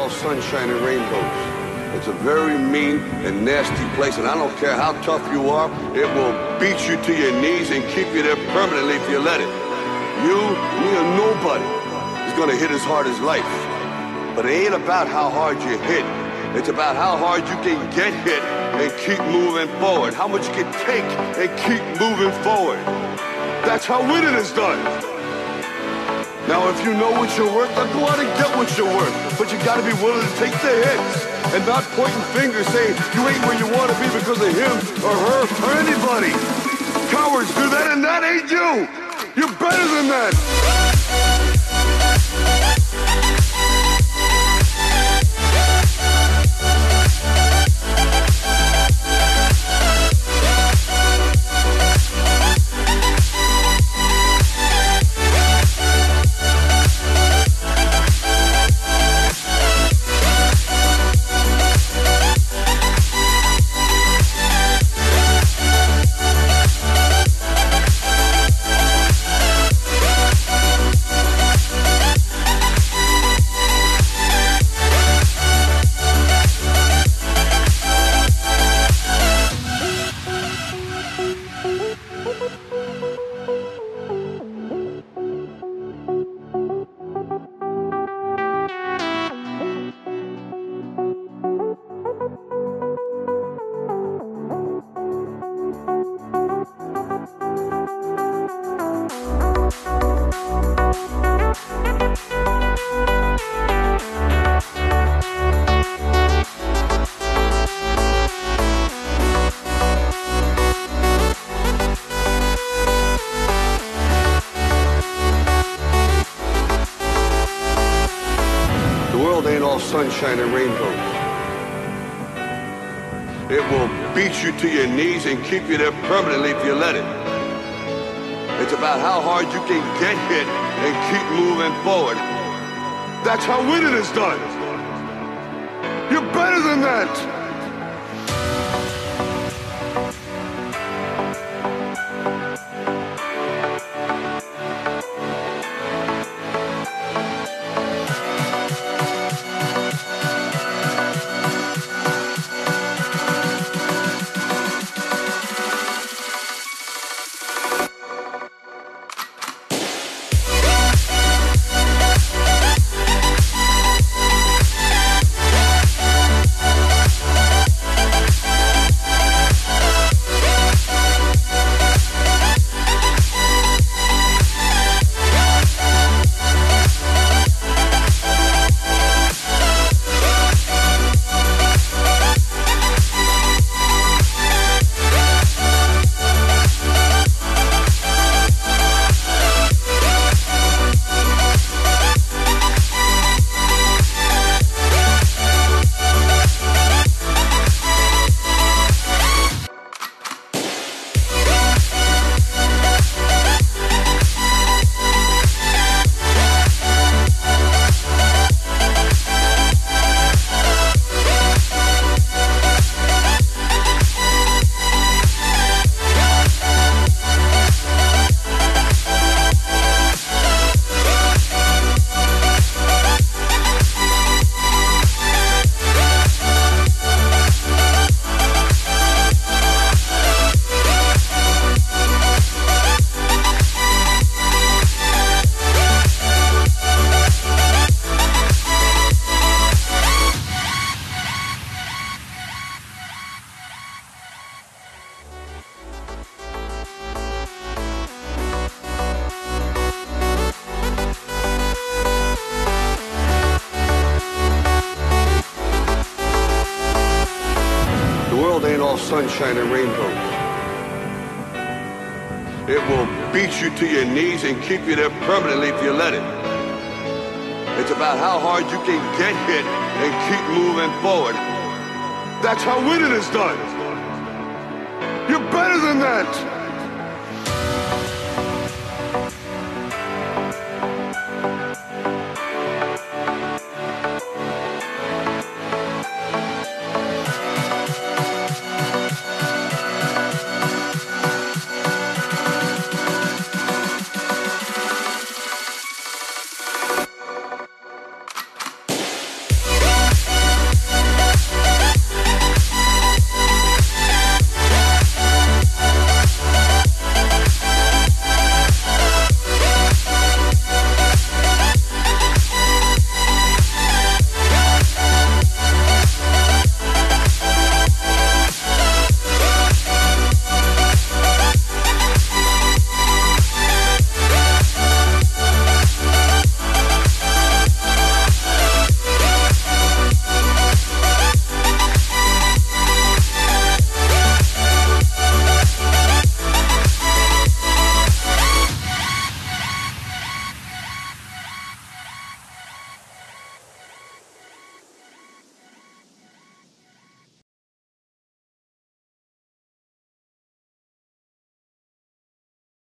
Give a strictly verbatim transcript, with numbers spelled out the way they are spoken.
all sunshine and rainbows. It's a very mean and nasty place, and I don't care how tough you are, it will beat you to your knees and keep you there permanently if you let it. You, me, or nobody is gonna hit as hard as life. But it ain't about how hard you hit. It's about how hard you can get hit and keep moving forward. How much you can take and keep moving forward. That's how winning is done. Now, if you know what you're worth, then go out and get what you're worth. But you gotta be willing to take the hits and not pointing fingers saying you ain't where you wanna be because of him or her or anybody. Cowards do that, and that ain't you. You're better than that. Sunshine and rainbows. It will beat you to your knees and keep you there permanently if you let it. It's about how hard you can get hit and keep moving forward. That's how winning is done. You're better than that. Sunshine and rainbows. It will beat you to your knees and keep you there permanently if you let it. It's about how hard you can get hit and keep moving forward. That's how winning is done. You're better than that.